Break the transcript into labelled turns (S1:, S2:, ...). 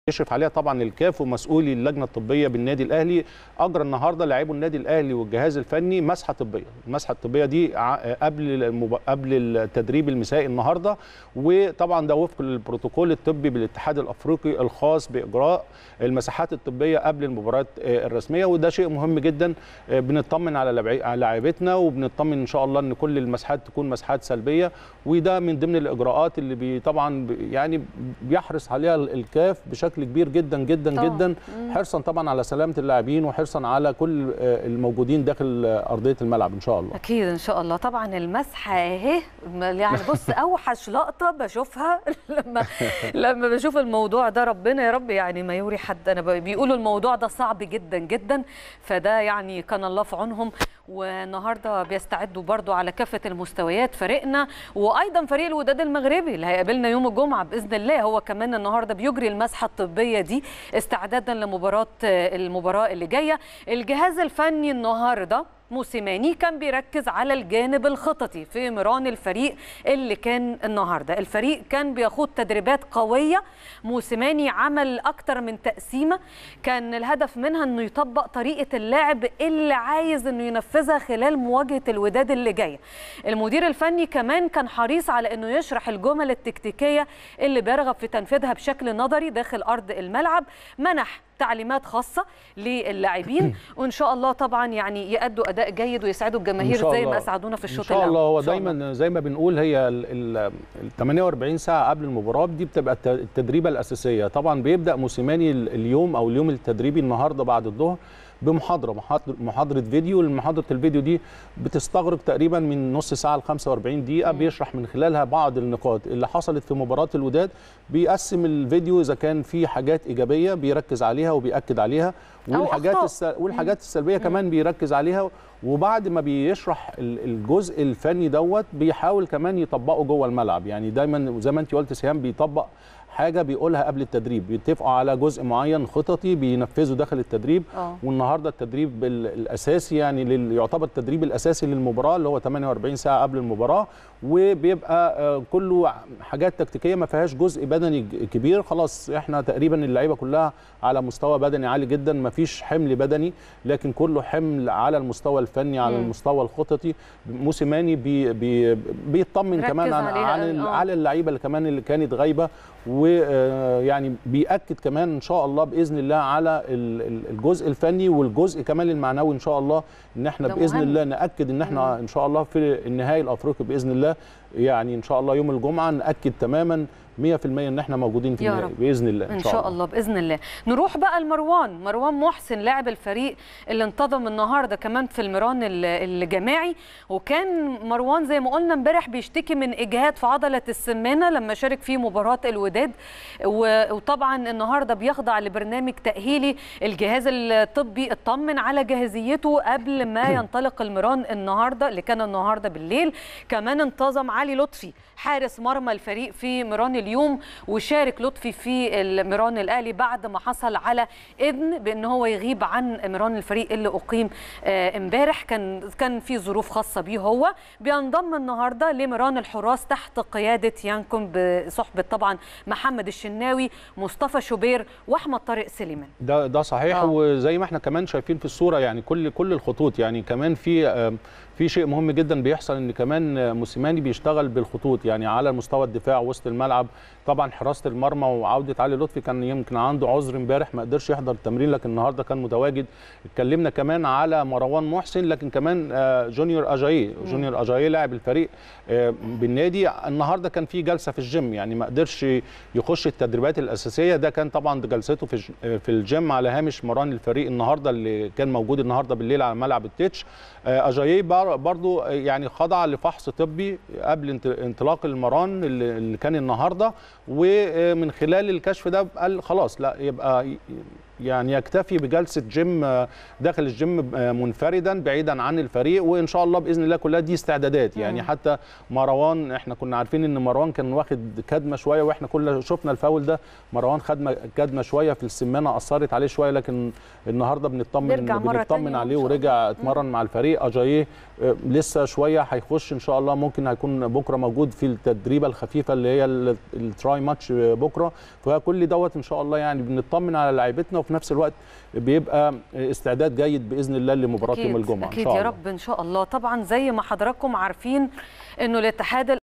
S1: يشرف عليها طبعا الكاف ومسؤولي اللجنه الطبيه بالنادي الاهلي. اجرى النهارده لاعبو النادي الاهلي والجهاز الفني مسحه طبيه. المسحه الطبيه دي قبل التدريب المسائي النهارده، وطبعا ده وفق البروتوكول الطبي بالاتحاد الافريقي الخاص باجراء المساحات الطبيه قبل المباريات الرسميه، وده شيء مهم جدا. بنطمن على لاعبتنا وبنطمن ان شاء الله ان كل المساحات تكون مساحات سلبيه، وده من ضمن الاجراءات اللي طبعا يعني بيحرص عليها الكاف بشكل كبير جدا جدا طبعا. جدا حرصا طبعا على سلامه اللاعبين وحرصا على كل الموجودين داخل ارضيه الملعب ان شاء الله.
S2: اكيد ان شاء الله. طبعا المسحه اهي يعني بص اوحش لقطه بشوفها لما بشوف الموضوع ده، ربنا يا رب يعني ما يوري حد. انا بيقولوا الموضوع ده صعب جدا جدا، فده يعني كان الله في عونهم. والنهارده بيستعدوا برضو على كافه المستويات فريقنا، وايضا فريق الوداد المغربي اللي هيقابلنا يوم الجمعه باذن الله. هو كمان النهارده بيجري المسحه الطبيه دي استعدادا لمباراه اللي جايه. الجهاز الفني النهارده موسيماني كان بيركز على الجانب الخططي في مران الفريق اللي كان النهارده. الفريق كان بيخوض تدريبات قويه، موسيماني عمل اكتر من تقسيمه كان الهدف منها انه يطبق طريقه اللعب اللي عايز انه ينفذها خلال مواجهه الوداد اللي جايه. المدير الفني كمان كان حريص على انه يشرح الجمل التكتيكيه اللي بيرغب في تنفيذها بشكل نظري داخل ارض الملعب، منح تعليمات خاصه للاعبين، وان شاء الله طبعا يعني يأدوا اداء جيد ويسعدوا الجماهير زي ما اسعدونا في الشوط الاول.
S1: ان شاء الله. هو دايما زي ما بنقول هي ال 48 ساعه قبل المباراه دي بتبقى التدريبه الاساسيه. طبعا بيبدا موسيماني اليوم او اليوم التدريبي النهارده بعد الظهر بمحاضره فيديو. محاضره الفيديو دي بتستغرق تقريبا من نص ساعه ل 45 دقيقه، بيشرح من خلالها بعض النقاط اللي حصلت في مباراه الوداد. بيقسم الفيديو اذا كان في حاجات ايجابيه بيركز عليها وبيأكد عليها، والحاجات السلبيه كمان بيركز عليها. وبعد ما بيشرح الجزء الفني بيحاول كمان يطبقه جوه الملعب. يعني دايما زي ما انت قلت سهام بيطبق حاجه بيقولها قبل التدريب، بيتفقوا على جزء معين خططي بينفذوا داخل التدريب. والنهارده التدريب الاساسي يعني يعتبر التدريب الاساسي للمباراه اللي هو 48 ساعه قبل المباراه، وبيبقى كله حاجات تكتيكيه ما فيهاش جزء بدني كبير. خلاص احنا تقريبا اللعيبه كلها على مستوى بدني عالي جدا، ما فيش حمل بدني لكن كله حمل على المستوى الفني على المستوى الخططي. موسيماني بيطمن كمان على اللعيبه اللي كمان اللي كانت غايبه، ويعني بيأكد كمان ان شاء الله باذن الله على الجزء الفني والجزء كمان المعنوي ان شاء الله، ان احنا باذن الله نأكد ان احنا ان شاء الله في النهائي الافريقي باذن الله، يعني ان شاء الله يوم الجمعه نأكد تماما 100% ان احنا موجودين في النهائي باذن الله
S2: ان شاء الله باذن الله. نروح بقى لمروان محسن لاعب الفريق اللي انتظم النهارده كمان في المران الجماعي. وكان مروان زي ما قلنا امبارح بيشتكي من اجهاد في عضله السمانه لما شارك في مباراه الوداد، وطبعا النهارده بيخضع لبرنامج تاهيلي. الجهاز الطبي اطمن على جاهزيته قبل ما ينطلق المران النهارده اللي كان النهارده بالليل. كمان انتظم علي لطفي حارس مرمى الفريق في مران اليوم، وشارك لطفي في المران الاهلي بعد ما حصل على اذن بان هو يغيب عن مران الفريق اللي اقيم امبارح. كان في ظروف خاصه بيه. هو بينضم النهارده لمران الحراس تحت قياده يانكم بصحبه طبعا محمد الشناوي، مصطفى شوبير، واحمد طارق سليمان.
S1: ده صحيح. وزي ما احنا كمان شايفين في الصوره يعني كل الخطوط، يعني كمان في شيء مهم جدا بيحصل، ان كمان موسيماني بيشتغل بالخطوط يعني على مستوى الدفاع وسط الملعب. طبعا حراسه المرمى وعوده علي لطفي كان يمكن عنده عذر امبارح ما قدرش يحضر التمرين، لكن النهارده كان متواجد. اتكلمنا كمان على مروان محسن، لكن كمان جونيور اجاييه لاعب الفريق بالنادي. النهارده كان في جلسه في الجيم، يعني ما قدرش يخش التدريبات الاساسيه. ده كان طبعا جلسته في الجيم على هامش مران الفريق النهارده اللي كان موجود النهارده بالليل على ملعب التتش. اجاييه برضو يعني خضع لفحص طبي قبل انطلاق المران اللي كان النهارده، ومن خلال الكشف ده قال خلاص لا يبقى يعني يكتفي بجلسه جيم داخل الجيم منفردا بعيدا عن الفريق، وان شاء الله باذن الله كلها دي استعدادات. يعني حتى مروان احنا كنا عارفين ان مروان كان واخد كدمه شويه، واحنا كلنا شفنا الفاول ده، مروان خد كدمه شويه في السمانه اثرت عليه شويه، لكن النهارده بنطمن عليه ورجع اتمرن مع الفريق. اجاييه لسه شويه هيخش ان شاء الله، ممكن هيكون بكره موجود في التدريبه الخفيفه اللي هي التراي ماتش بكره. فكل دوت ان شاء الله يعني بنطمن على لاعيبتنا، وفي نفس الوقت بيبقى استعداد جيد باذن الله لمباراه يوم الجمعه
S2: أكيد ان شاء الله. يا رب ان شاء الله. طبعا زي ما حضراتكم عارفين انه الاتحاد